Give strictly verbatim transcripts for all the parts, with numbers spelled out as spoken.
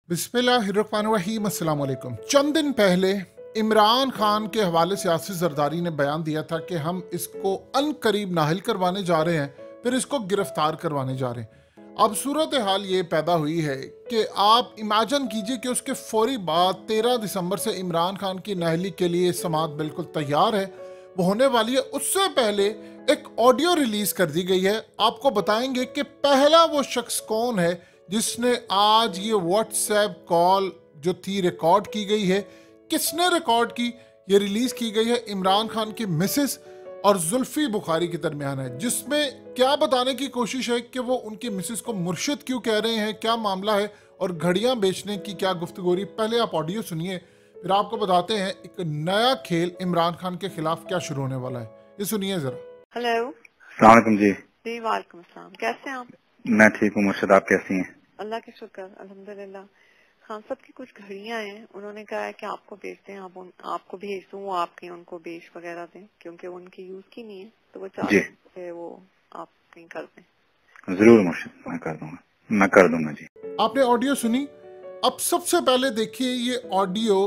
बिस्मिल्लाहिर्रहमानिर्रहीम, अस्सलाम वालेकुम। चंद दिन पहले इमरान खान के हवाले से आसिफ जरदारी ने बयान दिया था कि हम इसको अनकरीब नाहिल करवाने जा रहे हैं, फिर इसको गिरफ्तार करवाने जा रहे हैं। अब सूरत हाल ये पैदा हुई है कि आप इमेजिन कीजिए कि उसके फौरी बाद तेरह दिसंबर से इमरान खान की नाहली के लिए समात बिल्कुल तैयार है, वो होने वाली है। उससे पहले एक ऑडियो रिलीज कर दी गई है। आपको बताएंगे कि पहला वो शख्स कौन है जिसने आज ये व्हाट्सएप कॉल जो थी रिकॉर्ड की गई है, किसने रिकॉर्ड की, ये रिलीज की गई है इमरान खान की मिसेस और जुल्फी बुखारी के दरमियान है, जिसमें क्या बताने की कोशिश है कि वो उनकी मिसेस को मुर्शिद क्यों कह रहे हैं, क्या मामला है और घड़ियां बेचने की क्या गुफ्तगू। पहले आप ऑडियो सुनिए, फिर आपको बताते हैं एक नया खेल इमरान खान के खिलाफ क्या शुरू होने वाला है। ये सुनिए जरा। हेलो। अस्सलाम वालेकुम जी। जी वालेकुम अस्सलाम, कैसे हैं आप? मैं ठीक हूँ मुर्शिद, आप कैसी हैं? अल्लाह के शुक्र, अल्हम्दुलिल्लाह। खान साहब की कुछ घड़ियां हैं, उन्होंने कहा है कि आपको बेचते हैं, आप उन, आपको भेज दूँ, वो आपके उनको बेच वगैरह दें, क्योंकि वो उनकी यूज की नहीं है, तो वो चाहते हैं वो आप कहीं कर दें। जरूर मुर्शिद, मैं कर दूंगा, मैं कर दूंगा जी। आपने ऑडियो सुनी। अब सबसे पहले देखिए, ये ऑडियो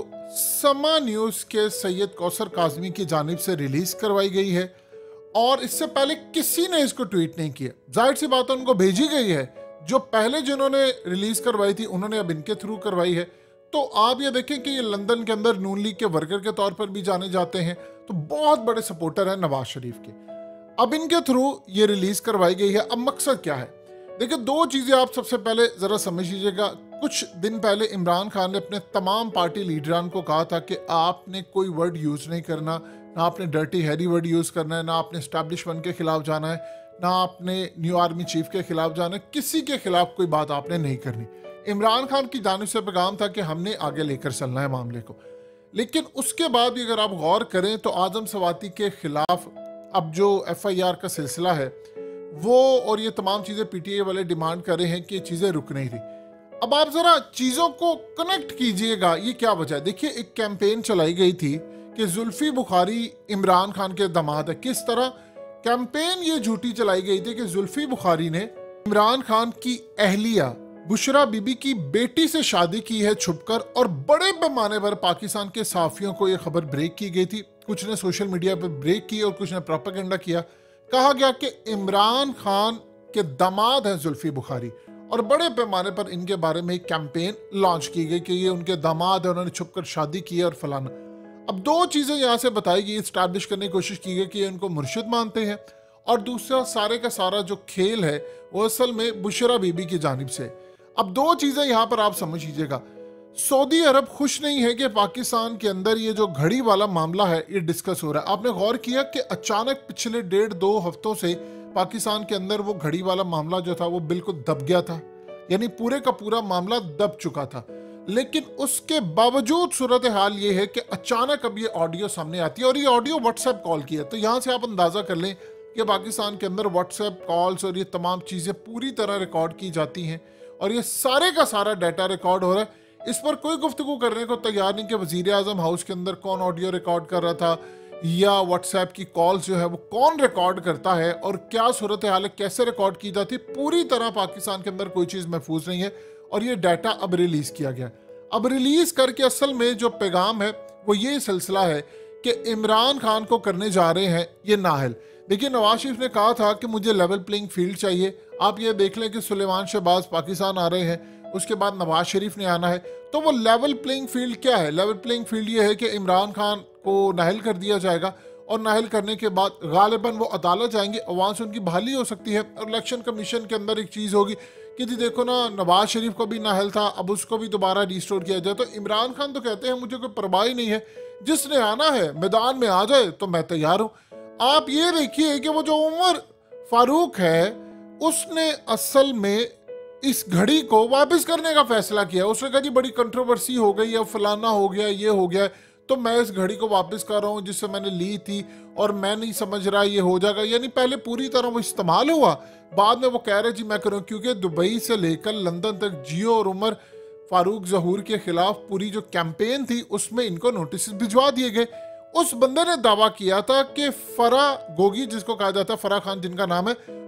समा न्यूज के सैयद कौसर काजमी की जानिब से रिलीज करवाई गई है और इससे पहले किसी ने इसको ट्वीट नहीं किया। जाहिर सी बात है उनको भेजी गई है, जो पहले जिन्होंने रिलीज करवाई थी उन्होंने अब इनके थ्रू करवाई है। तो आप ये देखें कि ये लंदन के अंदर नून लीग के वर्कर के तौर पर भी जाने जाते हैं, तो बहुत बड़े सपोर्टर हैं नवाज शरीफ के। अब इनके थ्रू ये रिलीज करवाई गई है। अब मकसद क्या है, देखिए दो चीजें आप सबसे पहले जरा समझ लीजिएगा। कुछ दिन पहले इमरान खान ने अपने तमाम पार्टी लीडरान को कहा था कि आपने कोई वर्ड यूज नहीं करना, ना आपने डर्टी हैरी वर्ड यूज करना है, ना आपने एस्टैब्लिशमेंट के खिलाफ जाना है, ना आपने न्यू आर्मी चीफ के खिलाफ जाना है, किसी के खिलाफ कोई बात आपने नहीं करनी। इमरान खान की जानिब से पैगाम था कि हमने आगे लेकर चलना है मामले को। लेकिन उसके बाद भी अगर आप गौर करें तो आजम सवाती के खिलाफ अब जो एफ आई आर का सिलसिला है वो और ये तमाम चीज़ें पी टी आई वाले डिमांड कर रहे हैं कि ये चीज़ें रुक नहीं रही। अब आप ज़रा चीज़ों को कनेक्ट कीजिएगा, ये क्या वजह है। देखिए एक कैंपेन चलाई गई थी कि जुल्फी बुखारी इमरान खान के दामाद है। किस तरह कैंपेन ये झूठी चलाई गई थी कि जुल्फी बुखारी ने इमरान खान की अहलिया बुशरा बीबी की बेटी से शादी की है छुपकर, और बड़े पैमाने पर पाकिस्तान के सहाफियों को यह खबर ब्रेक की गई थी। कुछ ने सोशल मीडिया पर ब्रेक की और कुछ ने प्रोपेगेंडा किया। कहा गया कि इमरान खान के दामाद हैं जुल्फी बुखारी, और बड़े पैमाने पर इनके बारे में एक कैंपेन लॉन्च की गई कि ये उनके दामाद है, उन्होंने छुपकर शादी की है और फलाना। अब दो चीज़ें यहाँ से बताई गई, इस्टेब्लिश करने की कोशिश की गई कि ये उनको मुर्शिद मानते हैं, और दूसरा सारे का सारा जो खेल है वो असल में बुशरा बीबी की जानिब से। अब दो चीज़ें यहाँ पर आप समझ लीजिएगा। सऊदी अरब खुश नहीं है कि पाकिस्तान के अंदर ये जो घड़ी वाला मामला है ये डिस्कस हो रहा है। आपने गौर किया कि अचानक पिछले डेढ़ दो हफ्तों से पाकिस्तान के अंदर वो घड़ी वाला मामला जो था वो बिल्कुल दब गया था, यानी पूरे का पूरा मामला दब चुका था। लेकिन उसके बावजूद सूरत हाल ये है कि अचानक अब ये ऑडियो सामने आती है, और ये ऑडियो व्हाट्सएप कॉल की है। तो यहाँ से आप अंदाजा कर लें कि पाकिस्तान के अंदर व्हाट्सएप कॉल्स और ये तमाम चीज़ें पूरी तरह रिकॉर्ड की जाती हैं, और ये सारे का सारा डाटा रिकॉर्ड हो रहा है। इस पर कोई गुफ्तगू करने को तैयार नहीं कि वजीर आजम हाउस के अंदर कौन ऑडियो रिकॉर्ड कर रहा था, या व्हाट्सएप की कॉल्स जो है वो कौन रिकॉर्ड करता है, और क्या सूरत हाल है, कैसे रिकॉर्ड की जाती है। पूरी तरह पाकिस्तान के अंदर कोई चीज़ महफूज नहीं है, और ये डाटा अब रिलीज किया गया। अब रिलीज करके असल में जो पैगाम है वो ये सिलसिला है कि इमरान खान को करने जा रहे हैं ये नाहल। देखिए नवाज शरीफ ने कहा था कि मुझे लेवल प्लेइंग फील्ड चाहिए। आप ये देख लें कि सुलेमान शहबाज पाकिस्तान आ रहे हैं, उसके बाद नवाज शरीफ ने आना है। तो वो लेवल प्लेइंग फील्ड क्या है? लेवल प्लेइंग फील्ड ये है कि इमरान खान को नाहल कर दिया जाएगा, और नाहल करने के बाद गालिबन वो अदालत जाएंगे और वहाँ से उनकी बहाली हो सकती है। और इलेक्शन कमीशन के अंदर एक चीज़ होगी कि जी देखो ना, नवाज शरीफ को भी नाहल था, अब उसको भी दोबारा रिस्टोर किया जाए। तो इमरान खान तो कहते हैं मुझे कोई परवाह ही नहीं है, जिसने आना है मैदान में आ जाए तो मैं तैयार हूँ। आप ये देखिए कि वो जो उमर फारूक है उसने असल में इस घड़ी को वापस करने का फैसला किया। उसने कहा जी बड़ी कंट्रोवर्सी हो गई है, फलाना हो गया, ये हो गया, तो मैं इस घड़ी को वापस कर रहा हूँ जिससे मैंने ली थी, और मैं नहीं समझ रहा ये हो जाएगा। यानी पहले पूरी तरह वो इस्तेमाल हुआ, बाद में वो कह रहे जी मैं करूँ, क्योंकि दुबई से लेकर लंदन तक जियो और उमर फारूक जहूर के खिलाफ पूरी जो कैंपेन थी उसमें इनको नोटिस भिजवा दिए गए। उस बंदे ने दावा किया था कि फरा गोगी, जिसको कहा जाता है फरा खान जिनका नाम है,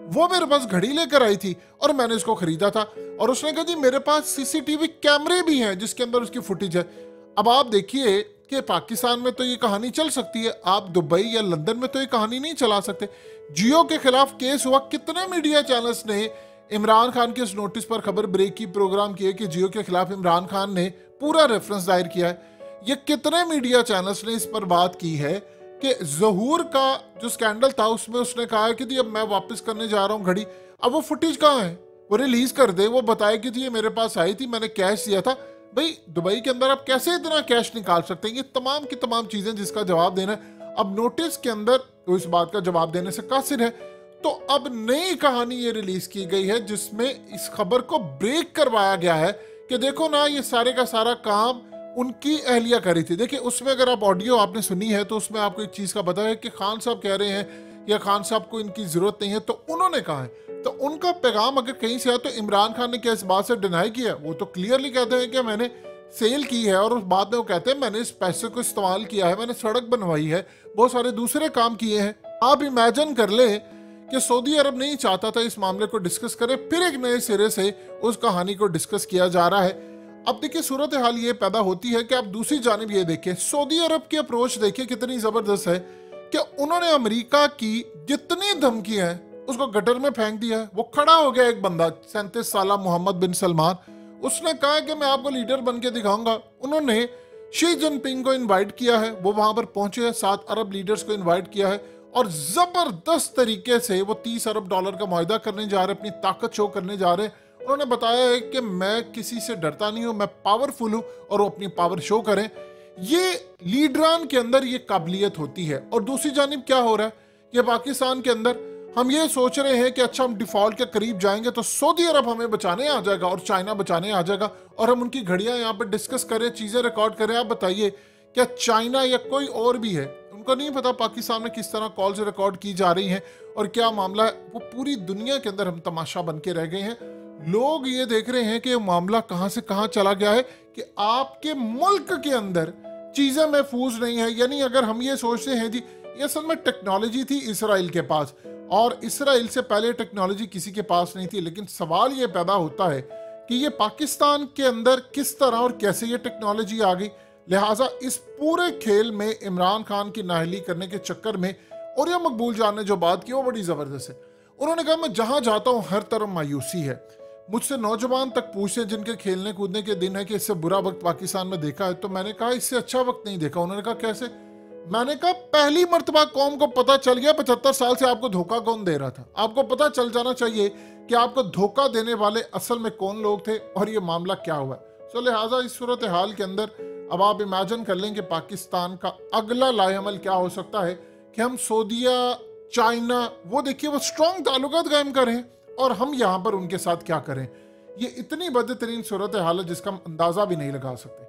वो मेरे पास घड़ी लेकर आई थी और मैंने इसको खरीदा था। और उसने कहा जी मेरे पास सीसीटीवी कैमरे भी हैं जिसके अंदर उसकी फुटेज है। अब आप देखिए कि पाकिस्तान में तो ये कहानी चल सकती है, आप दुबई या लंदन में तो ये कहानी नहीं चला सकते। जियो के खिलाफ केस हुआ, कितने मीडिया चैनल्स ने इमरान खान के इस नोटिस पर खबर ब्रेक की प्रोग्राम किए कि जियो के खिलाफ इमरान खान ने पूरा रेफरेंस दायर किया है। ये कितने मीडिया चैनल्स ने इस पर बात की है कि ज़हूर का जो स्कैंडल था उसमें उसने कहा है कि जी अब मैं वापस करने जा रहा हूँ घड़ी। अब वो फुटेज कहाँ है, वो रिलीज कर दे, वो बताए कि जी ये मेरे पास आई थी, मैंने कैश दिया था। भाई दुबई के अंदर आप कैसे इतना कैश निकाल सकते हैं? ये तमाम की तमाम चीजें जिसका जवाब देना है। अब नोटिस के अंदर तो इस बात का जवाब देने से कासिर है। तो अब नई कहानी ये रिलीज की गई है जिसमें इस खबर को ब्रेक करवाया गया है कि देखो ना ये सारे का सारा काम उनकी अहलिया करी थी। देखिए उसमें अगर आप ऑडियो आपने सुनी है तो उसमें आपको एक चीज का पता है कि खान साहब कह रहे हैं या खान साहब को इनकी जरूरत नहीं है, तो उन्होंने कहा है। तो उनका पैगाम अगर कहीं से आया तो इमरान खान ने क्या इस बात से डिनाई किया? वो तो क्लियरली कहते हैं कि मैंने सेल की है, और उस बाद में वो कहते हैं मैंने इस पैसे को इस्तेमाल किया है, मैंने सड़क बनवाई है, बहुत सारे दूसरे काम किए हैं। आप इमेजिन कर ले कि सऊदी अरब नहीं चाहता था इस मामले को डिस्कस करे, फिर एक नए सिरे से उस कहानी को डिस्कस किया जा रहा है। अब देखिए सूरत हाल ये पैदा होती है कि आप दूसरी जानिब ये देखें, सऊदी अरब की अप्रोच देखिए कितनी जबरदस्त है कि उन्होंने अमेरिका की जितनी धमकियां हैं उसको गटर में फेंक दिया है। वो खड़ा हो गया एक बंदा सैंतीस साल मोहम्मद बिन सलमान, उसने कहा कि मैं आपको लीडर बन के दिखाऊंगा। उन्होंने शी जिनपिंग को इन्वाइट किया है, वो वहां पर पहुंचे हैं, सात अरब लीडर्स को इन्वाइट किया है और जबरदस्त तरीके से वो तीस अरब डॉलर का मुआहदा करने जा रहे, अपनी ताकत शो करने जा रहे। उन्होंने बताया है कि मैं किसी से डरता नहीं हूं, मैं पावरफुल हूं, और वो अपनी पावर शो करें। ये लीडरान के अंदर ये काबिलियत होती है। और दूसरी जानिब क्या हो रहा है कि पाकिस्तान के अंदर हम ये सोच रहे हैं कि अच्छा हम डिफॉल्ट के करीब जाएंगे तो सऊदी अरब हमें बचाने आ जाएगा और चाइना बचाने आ जाएगा, और हम उनकी घड़ियां यहाँ पर डिस्कस करें, चीजें रिकॉर्ड करें। आप बताइए क्या चाइना या कोई और भी है, उनको नहीं पता पाकिस्तान में किस तरह कॉल्स रिकॉर्ड की जा रही हैं और क्या मामला है? वो पूरी दुनिया के अंदर हम तमाशा बन के रह गए हैं। लोग ये देख रहे हैं कि मामला कहां से कहां चला गया है कि आपके मुल्क के अंदर चीजें महफूज नहीं है। यानी अगर हम ये सोचते हैं जी ये असल में टेक्नोलॉजी थी इसराइल के पास, और इसराइल से पहले टेक्नोलॉजी किसी के पास नहीं थी, लेकिन सवाल ये पैदा होता है कि ये पाकिस्तान के अंदर किस तरह और कैसे ये टेक्नोलॉजी आ गई। लिहाजा इस पूरे खेल में इमरान खान की नाअहली करने के चक्कर में और यह मकबूल जान ने जो बात की वो बड़ी जबरदस्त है। उन्होंने कहा मैं जहां जाता हूं हर तरफ मायूसी है। मुझसे नौजवान तक पूछते जिनके खेलने कूदने के दिन है कि इससे बुरा वक्त पाकिस्तान में देखा है, तो मैंने कहा इससे अच्छा वक्त नहीं देखा। उन्होंने कहा कैसे? मैंने कहा पहली मर्तबा कौम को पता चल गया पचहत्तर साल से आपको धोखा कौन दे रहा था। आपको पता चल जाना चाहिए कि आपको धोखा देने वाले असल में कौन लोग थे और ये मामला क्या हुआ। सो लिहाजा इस सूरत हाल के अंदर अब आप इमेजिन कर लें कि पाकिस्तान का अगला लाएअमल क्या हो सकता है कि हम सऊदीया, चाइना, वो देखिए वो स्ट्रॉन्ग ताल्लुकात कायम करें और हम यहाँ पर उनके साथ क्या करें। ये इतनी बदतरीन सूरत हाल है जिसका हम अंदाजा भी नहीं लगा सकते।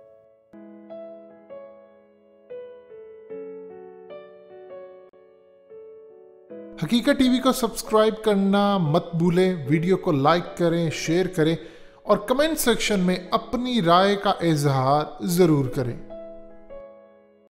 हकीकत टीवी को सब्सक्राइब करना मत भूलें, वीडियो को लाइक करें, शेयर करें और कमेंट सेक्शन में अपनी राय का इजहार जरूर करें।